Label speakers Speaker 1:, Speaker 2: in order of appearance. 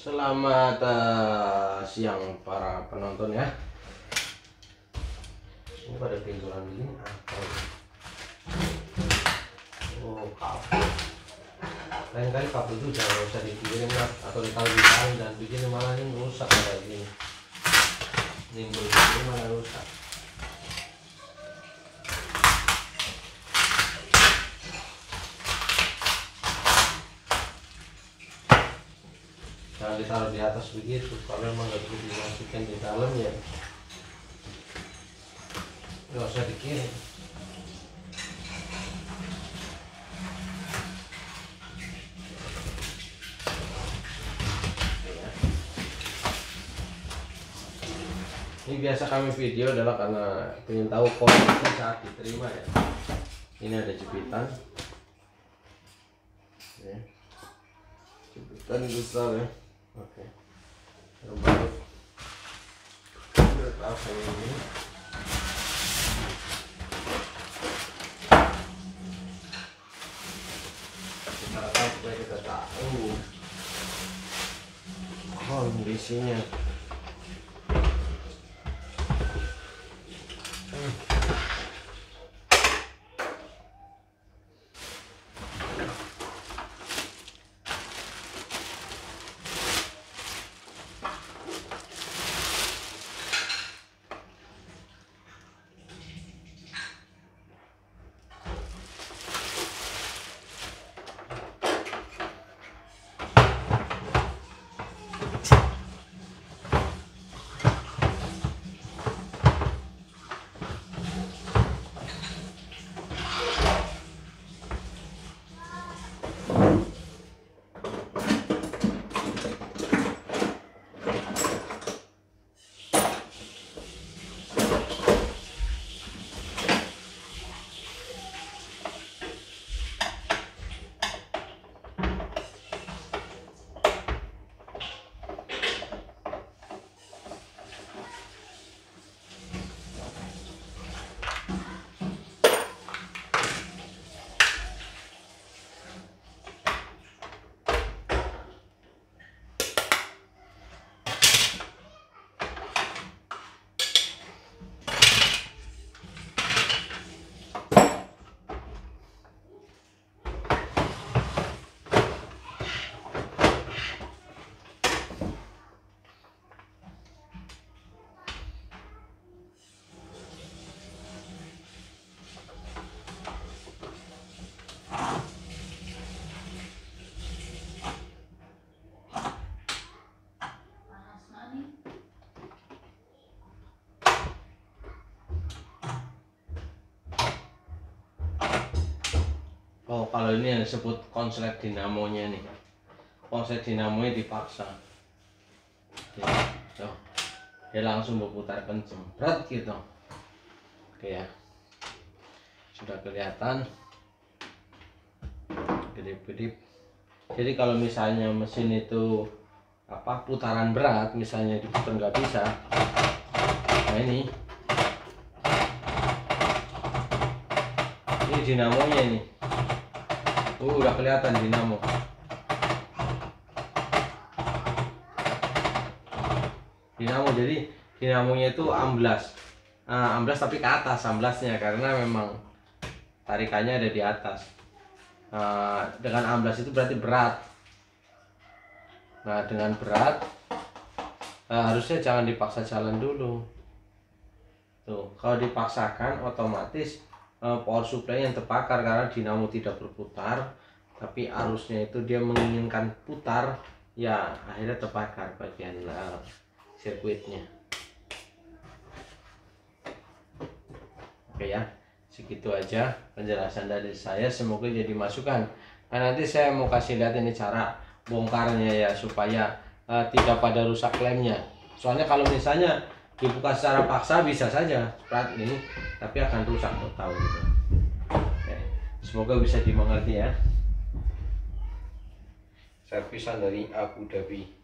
Speaker 1: Selamat siang para penonton ya. Ini pada pinturan begini apa? Oh, kabel. Lain kali kabel itu jangan usah dikirim atau ditaruh di tangan dan begini malah ini rusak kayak gini. Nimbul begini malah rusak. Jangan ditaruh di atas begitu, kalau memang nggak perlu dimasukin di dalam ya nggak usah dikirim. Ini biasa kami video adalah karena ingin tahu kondisi saat diterima ya. Ini ada jepitan ya. Jepitan besar ya. Oke, baru apa ini? Kita tahu supaya kita tahu kondisinya. Oh, kalau ini yang disebut konslet dinamonya nih. Konslet dinamonya dipaksa. Ya, tuh. Dia langsung berputar kenceng, berat gitu. Oke ya. Sudah kelihatan. Kedip-kedip. Jadi kalau misalnya mesin itu putaran berat, misalnya diputar nggak bisa. Nah ini dinamonya nih. Udah kelihatan dinamo. Dinamo, jadi dinamonya itu amblas. Amblas tapi ke atas amblasnya karena memang tarikannya ada di atas. Dengan amblas itu berarti berat. Nah, dengan berat harusnya jangan dipaksa jalan dulu. Tuh, kalau dipaksakan otomatis power supply yang terbakar karena dinamo tidak berputar, tapi arusnya itu dia menginginkan putar, ya akhirnya terbakar bagian sirkuitnya. Oke ya, segitu aja penjelasan dari saya, semoga jadi masukan. Nah, nanti saya mau kasih lihat ini cara bongkarnya ya, supaya tidak pada rusak lemnya. Soalnya kalau misalnya dibuka secara paksa bisa saja seperti ini, tapi akan rusak total gitu. Oke, semoga bisa dimengerti ya. Servisan dari Abu Dhabi.